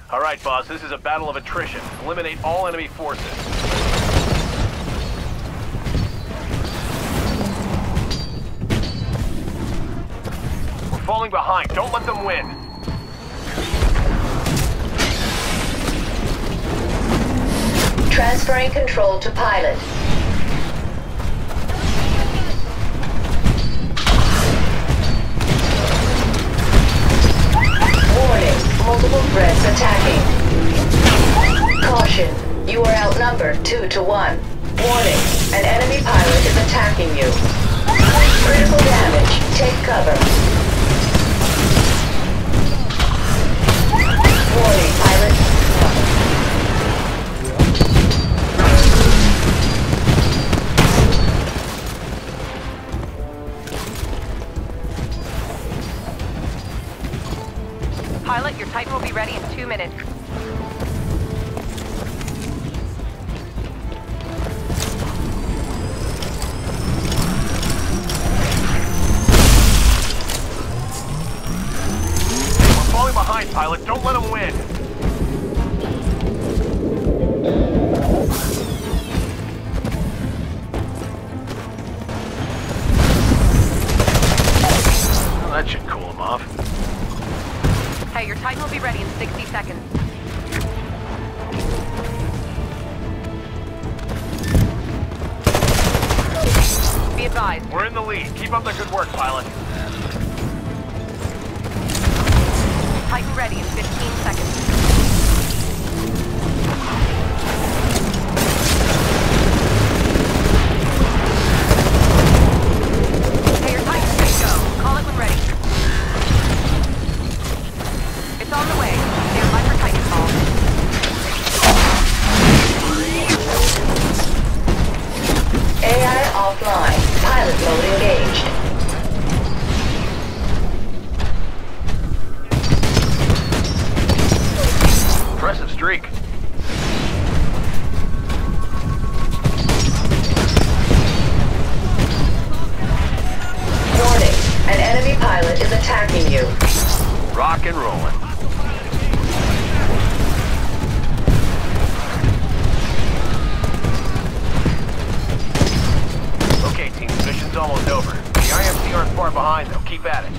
All right, boss, this is a battle of attrition. Eliminate all enemy forces. We're falling behind. Don't let them win. Transferring control to pilot. Warning, multiple threats attacking. Caution, you are outnumbered 2 to 1. Warning, an enemy pilot is attacking you. Critical damage, take cover. Warning, pilot. Pilot, your Titan will be ready in 2 minutes. We're falling behind, pilot. Don't let them win. Well, that should cool them off. Hey, your Titan will be ready in 60 seconds. Be advised. We're in the lead. Keep up the good work, pilot. Titan ready in 15 seconds. Hey, your Titan's good to go. Call it when ready. It's on the way. Stand by for Titanfall. AI offline. Pilot mode engaged. Impressive streak. Warning, an enemy pilot is attacking you. Rock and rolling. Okay, team, the mission's almost over. The IMC aren't far behind, though. Keep at it.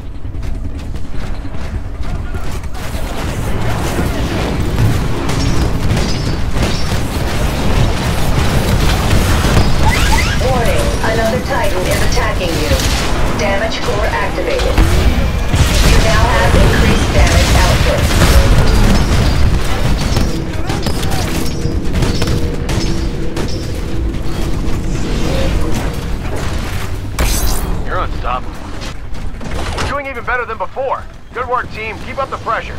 Warning, another Titan is attacking you. Damage core activated. You now have increased damage output. You're unstoppable. We're doing even better than before. Good work, team. Keep up the pressure.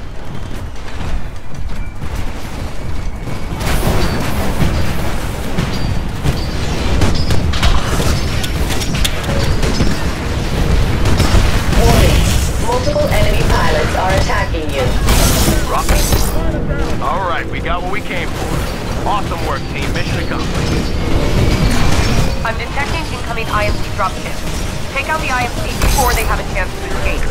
Warning, multiple enemy pilots are attacking you. Rocket. All right, we got what we came for. Awesome work, team. Mission accomplished. I'm detecting incoming IMC dropship. Take out the IMC before they have a chance to escape.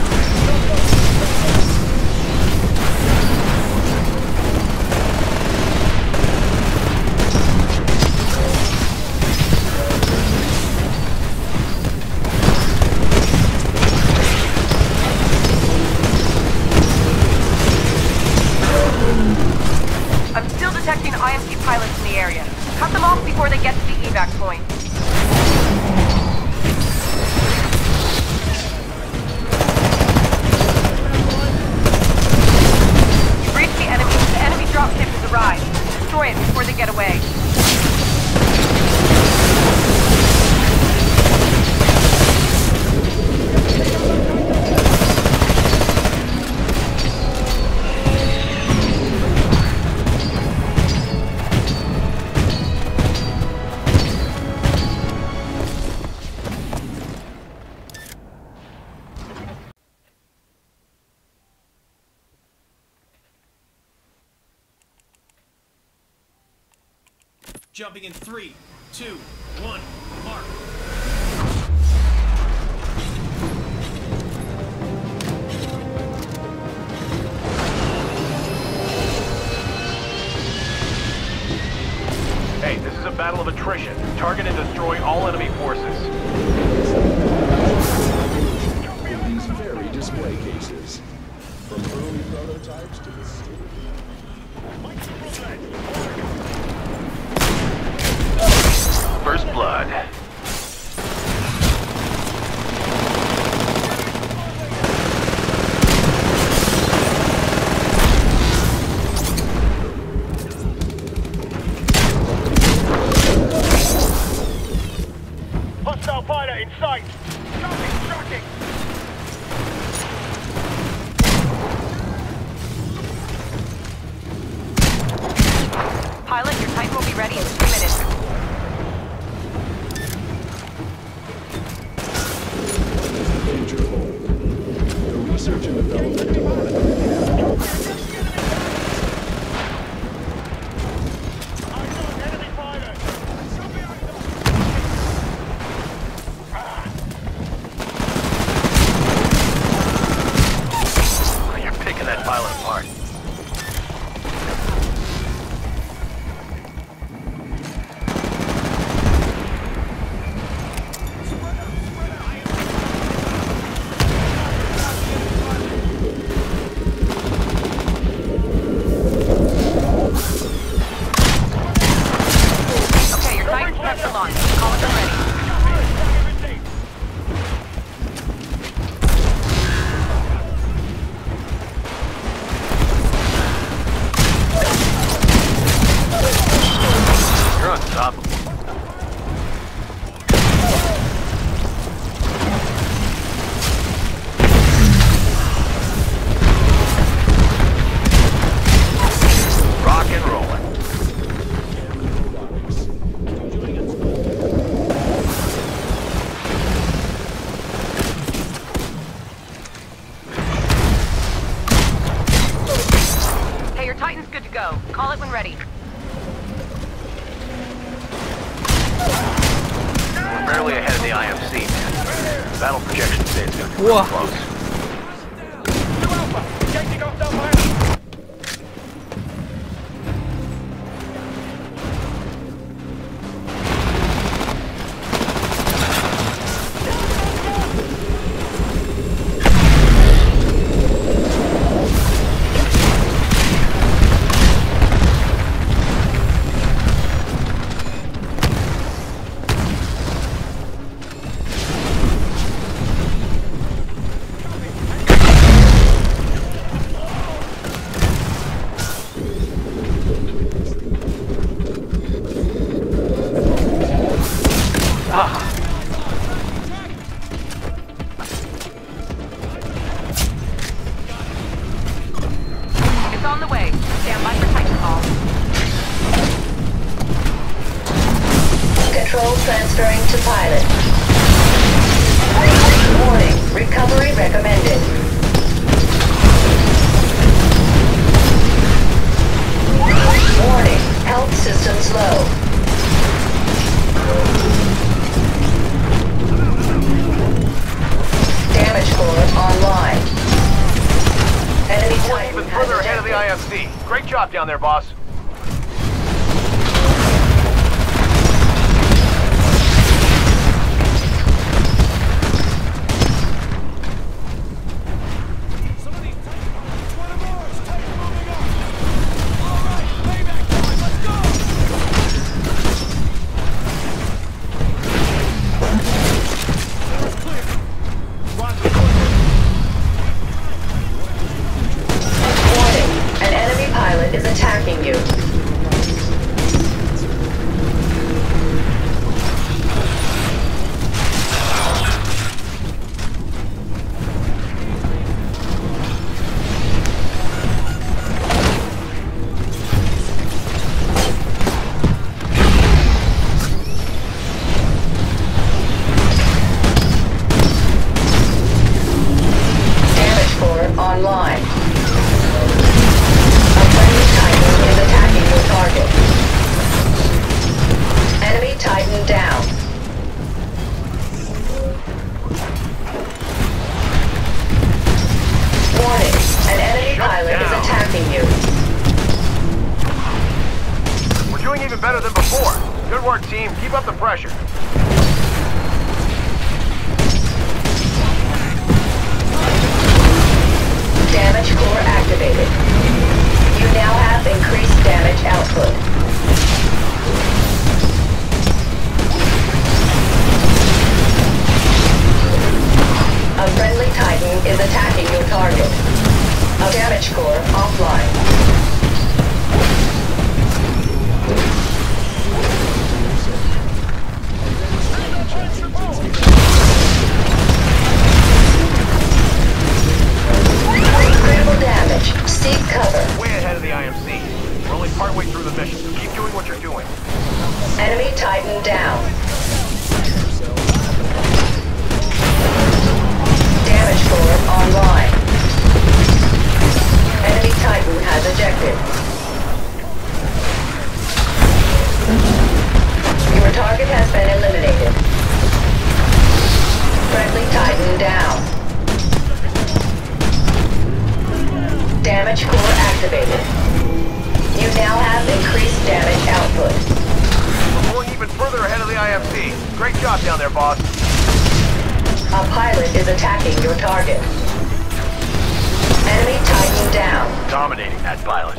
I'm still detecting IMC pilots in the area. Cut them off before they get to the evac point. You've reached the enemy. The enemy dropship has arrived. Destroy it before they get away. Jumping in 3, 2, 1, mark. attrition. Target and destroy all enemy forces. In these very display cases, from early prototypes to the First blood. Hostile fighter in sight! Tracking! Pilot, your Titan will be ready in 2 minutes. major hole. The research and development department. Enemy fighter! You're picking that pilot apart. Okay, your Titan's prepped to launch. Call it when ready. You're unstoppable. Rock and rolling. Hey, your Titan's good to go. Call it when ready. We're barely ahead of the IMC. Battle projection say it's gonna be real close. Taking off that pilot! It's on the way. Stand by for Titanfall. Control transferring to pilot. Warning, recovery recommended. Warning, health systems low. Damage core online. Enemy We're Titan even has further ahead of the ejected. IMC. Great job down there, boss. Warning, an enemy pilot is attacking you. Damage core online. A friendly Titan is attacking your target. Enemy Titan down. Warning, an enemy Shut pilot is down. attacking you. We're doing even better than before. Good work, team. Keep up the pressure. Damage core activated. You now have increased damage output. A friendly Titan is attacking your target. A damage core offline. Critical damage. Seek cover. Way ahead of the IMC. We're only partway through the mission, so keep doing what you're doing. Enemy Titan down. Damage core online. Enemy Titan has ejected. Your target has been eliminated. Friendly Titan down. Damage core activated. You now have increased damage output. We're going even further ahead of the IMC. Great job down there, boss. A pilot is attacking your target. Enemy Titan down. Dominating that pilot.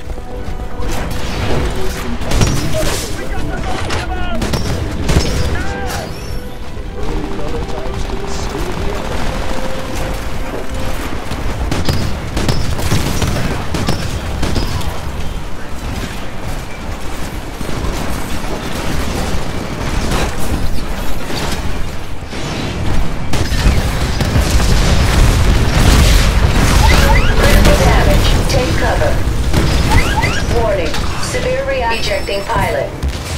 Ejecting pilot.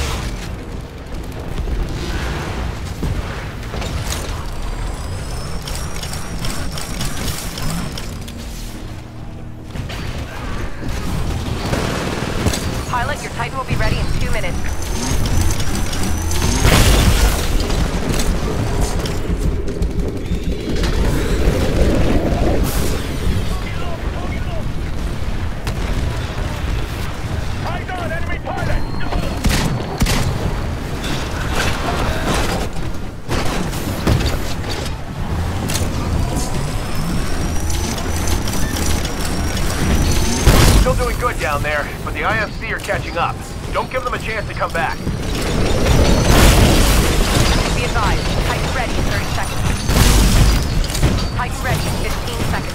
Pilot, your Titan will be ready in 2 minutes. Still doing good down there, but the IMC are catching up. Don't give them a chance to come back. Be advised, Titan ready in 30 seconds. Titan ready in 15 seconds.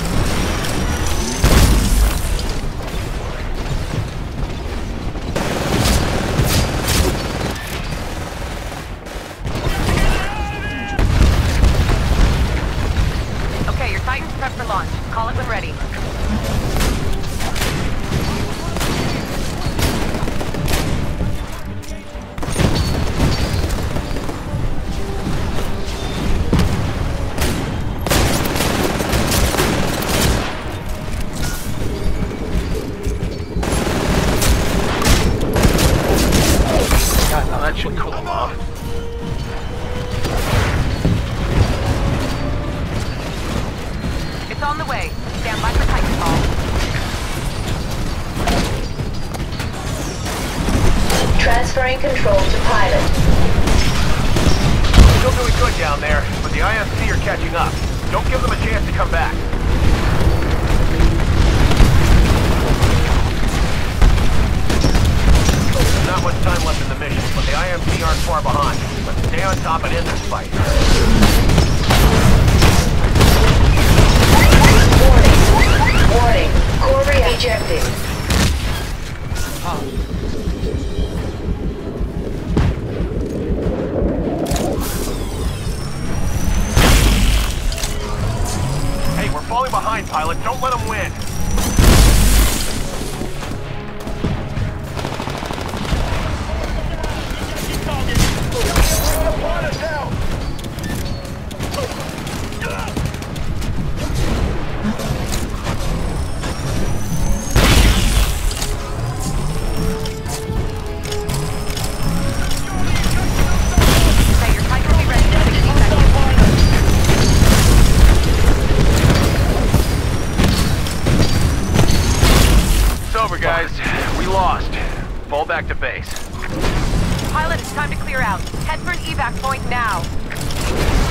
Okay, your Titan's prepped for launch. Call it when ready. That should cool them off. It's on the way. Stand by for Titanfall. Transferring control to pilot. Still doing good down there, but the IMC are catching up. Don't give them a chance to come back. There's not much time left in the mission, but the IMC aren't far behind. Let's stay on top and end this fight. Warning. Core ejecting. Hey, we're falling behind, pilot. Don't let them win. Okay, your Titan will be ready in 60 seconds. It's over, guys. We lost. Fall back to base. Pilot, it's time to clear out. Head for an evac point now.